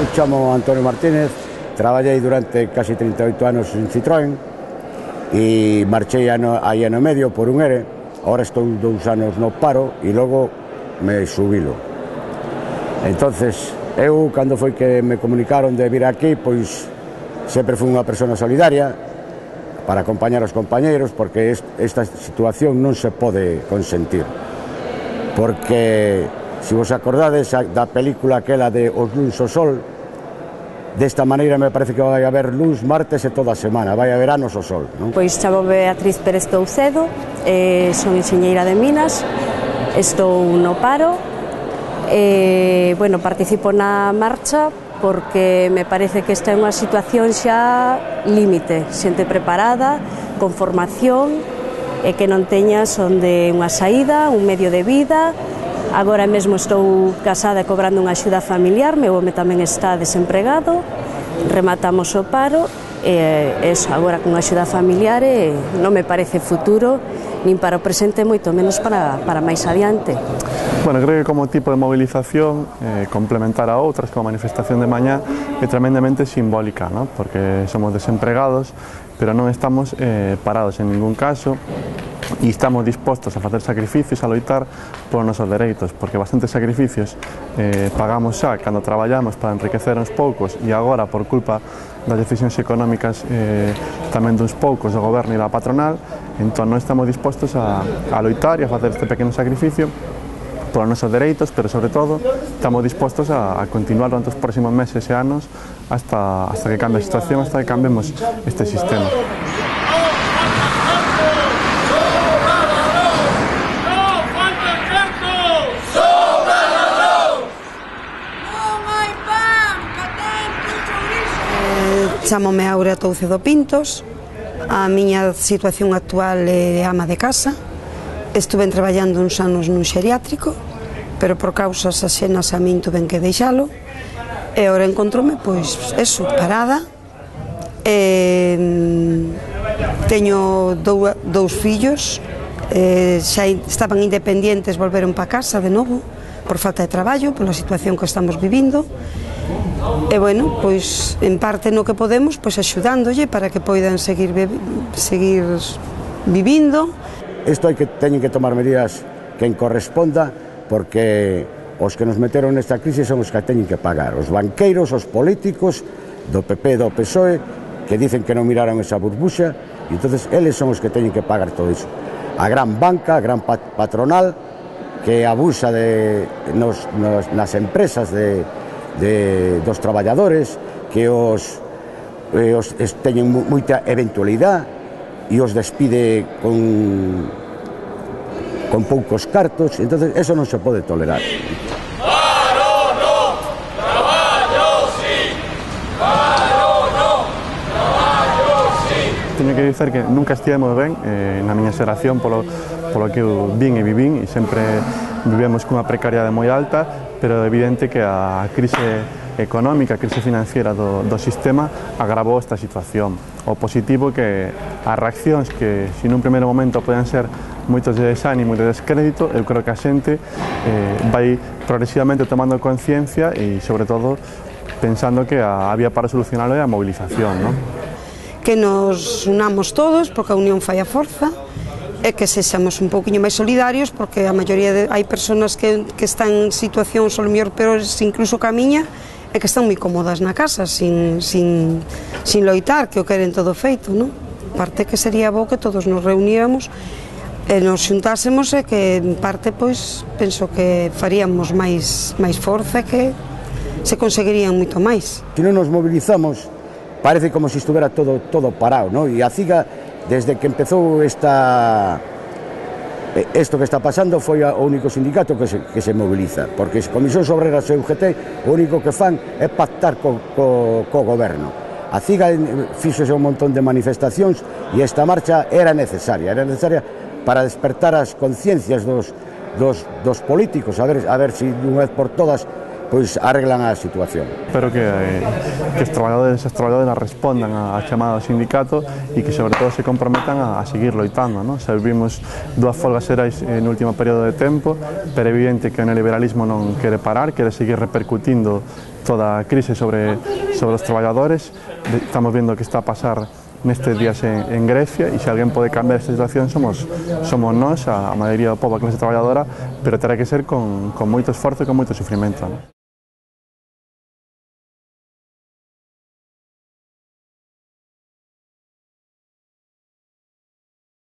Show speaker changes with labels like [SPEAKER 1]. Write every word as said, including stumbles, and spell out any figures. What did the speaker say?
[SPEAKER 1] chamo Antonio Martínez, traballei durante casi trinta e oito anos en Citroën e marchei ano, aí ano e medio por un ere. Ahora estou dous anos no paro e logo me xubilo. Entonces, eu, cando foi que me comunicaron de vir aquí, pois sempre fui unha persona solidaria para acompañar os compañeiros, porque esta situación non se pode consentir. Porque, se vos acordades da película aquela de Os luns o sol, desta maneira me parece que vai haber luns, martes e toda a semana, vai haber anos o sol, non?
[SPEAKER 2] Pois chamo Beatriz Pérez Toucedo, eh, son enxeñeira de minas, estou no paro, e, bueno, participo na marcha porque me parece que esta é unha situación xa límite, xente preparada, con formación, e que non teñas onde unha saída, un medio de vida. Agora mesmo estou casada e cobrando unha axuda familiar, meu home tamén está desempregado, rematamos o paro, e eso, agora con axuda familiar e non me parece futuro, nin para o presente, moito menos para, para máis adiante.
[SPEAKER 3] Bueno, creo que como tipo de movilización, eh, complementar a outras, como manifestación de mañá, é tremendamente simbólica, ¿no? Porque somos desempregados, pero non estamos eh, parados en ningún caso, e estamos dispostos a facer sacrificios, a loitar polos nosos dereitos, porque bastantes sacrificios eh, pagamos xa cando traballamos para enriquecer uns poucos, e agora por culpa das decisións económicas eh, tamén duns poucos do goberno e da patronal. Entón non estamos dispostos a, a loitar e a facer este pequeno sacrificio polos nosos dereitos, pero sobre todo estamos dispostos a, a continuar durante os próximos meses e anos hasta, hasta que cambie a situación, hasta que cambiemos este sistema.
[SPEAKER 4] Chámome Aurea Toucedo Pintos, a miña situación actual é ama de casa. Estuve traballando uns anos nun xeriátrico, pero por causas axenas a min tuven que deixalo, e agora encontrome, pois, eso, parada. E, teño dou, dous fillos, e, xa estaban independientes, volveron para casa de novo, por falta de traballo, pola situación que estamos vivindo. E, bueno, pois, en parte no que podemos, pois, axudándolle para que poidan seguir, seguir vivindo.
[SPEAKER 1] Isto hai que teñen que tomar medidas que en corresponda, porque os que nos meteron nesta crise son os que teñen que pagar, os banqueiros, os políticos do P P e do P S O E, que dicen que non miraron esa burbuxa, e entonces eles son os que teñen que pagar todo iso. A gran banca, a gran patronal, que abusa de, nos, nos, nas empresas de, de, dos traballadores, que os, eh, os teñen moita eventualidade e os despide con, con poucos cartos. Entonces eso non se pode tolerar.
[SPEAKER 5] Paro non, traballo sí, paro non, traballo sí.
[SPEAKER 3] Teño que dizer que nunca estivemos ben eh, na miña xeración polo, polo que eu vin e vivín, e sempre vivemos cunha precariedade moi alta, pero é evidente que a crise económica, a crise financiera do, do sistema agravou esta situación. O positivo que as reaccións que, se nun primeiro momento poden ser moitos de desánimo e de descrédito, eu creo que a xente eh, vai progresivamente tomando conciencia e, sobre todo, pensando que a, a vía para solucionarlo é a movilización, non?
[SPEAKER 4] Que nos unamos todos, porque a unión fai a forza, e que sexamos un pouquiño máis solidarios, porque a maioría de, hai persoas que, que están en situacións ou mellor peores incluso que a miña, e que están moi cómodas na casa, sin, sin, sin loitar, que o queren todo feito, non? Parte que sería bo que todos nos reuniéramos e nos xuntásemos, e que en parte, pois, penso que faríamos máis, máis forza, que se conseguirían moito máis.
[SPEAKER 1] Se non nos mobilizamos, parece como se estuvera todo, todo parado, non? E a CIGA, desde que empezou esta... Isto que está pasando foi o único sindicato que se, que se moviliza, porque as Comisións Obreras e U G T o único que fan é pactar co, co, co goberno. A CIGA fixose un montón de manifestacións e esta marcha era necesaria, era necesaria para despertar as conciencias dos, dos, dos políticos, a ver, a ver se unha vez por todas pois arreglan a situación.
[SPEAKER 3] Espero que, eh, que os traballadores e as traballadoras respondan á chamada do sindicato e que, sobre todo, se comprometan a, a seguir loitando, ¿no? Xa vimos dúas folgas xerais no último período de tempo, pero é evidente que o neoliberalismo non quere parar, quere seguir repercutindo toda a crise sobre, sobre os traballadores. Estamos vendo que está a pasar nestes días en, en Grecia, e se alguén pode cambiar esta situación somos, somos nós, a, a maioría do povo, a clase traballadora, pero terá que ser con, con moito esforzo e con moito sufrimento, ¿no?